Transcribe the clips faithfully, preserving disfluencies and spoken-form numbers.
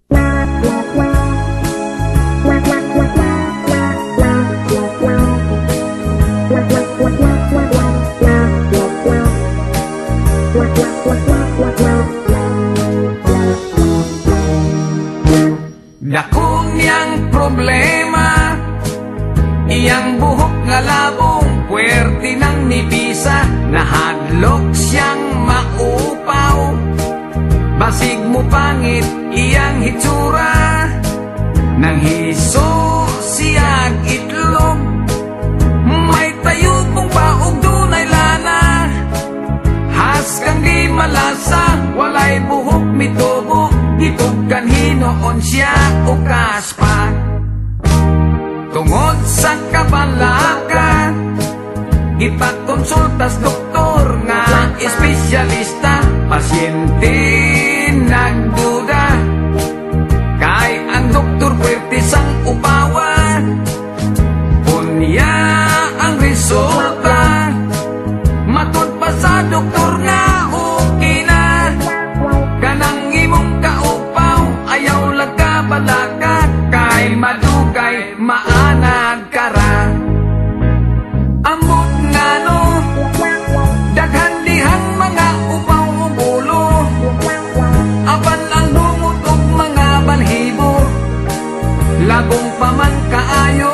Dako niyang problema, iyang buhok nga labong, puwerte ng nibisa, nahadlok siyang maupaw. Basig mo pangit iyang hitsura, nang hiso siyag itlog. May tayog mong baog dunay lana, has kang di malasa, walay buhok mitubo, itog kanhinoon siya o kaspa. Tungod sa kabalaka, ipakonsultas doktor nga espesyalista, pasyente nagduda, kay ang doktor puwerte sang upawa. Unya ang resulta, matod pa sa doktor nga okay na, kanang imong kaupaw ayaw lagkabalaka, kay madugay maanag kara. Ambot nga no, daghan dihang mga upaw o bulo, apan ang bungot og mga balhibo, lagong paman kaayo.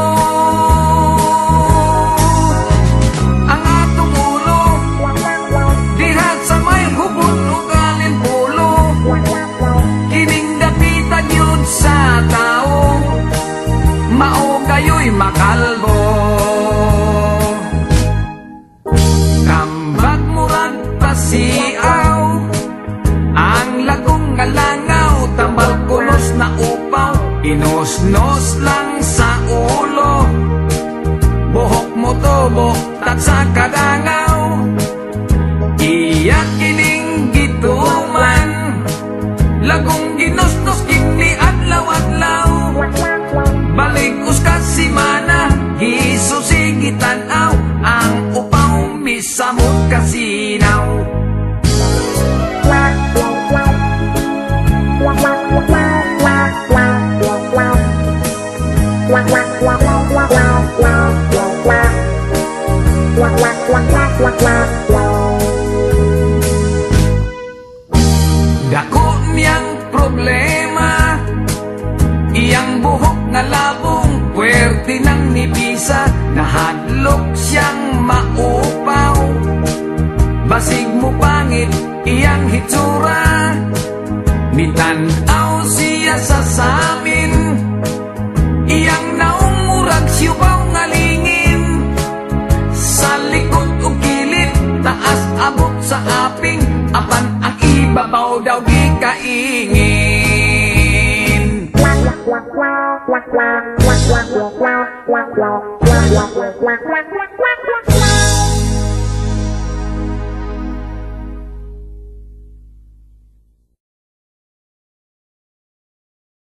Ang atong ulo, diha sa may hubot o galin pulo, kining dapitan yun sa tao, mao kayo'y makalbo. Kambag murag pasiaw, ang lagong ngalangaw, tambal kulos na upaw, inosnos lang sa ulo, buhok mo tubo tat sa kadangaw. Iyak kining gituman, lagong ginosnos kini adlaw-adlaw, balik uskas simana, gisusigit tanaw, ang upaw misamot kasinaw. Dako niyang problema, iyang buhok nga labong, puwerte ng nibisa, nahadlok siyang maupaw. Basig mo pangit iyang hitsura, nitanaw siya sa samin, iyang naumurag siyubaw nga lingin, sa likod o kilid, taas abot sa aping, apan ang ibabaw daw di kaingin. Wak wak wak wak wak wak wak wak wak wak wak wak wak wak wak.